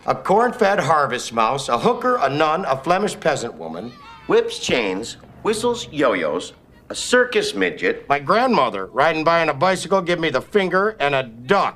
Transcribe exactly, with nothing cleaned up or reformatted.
a corn-fed harvest mouse, a hooker, a nun, a Flemish peasant woman, Whips, chains, whistles, yo-yos, a circus midget. my grandmother riding by on a bicycle, give me the finger, and a duck.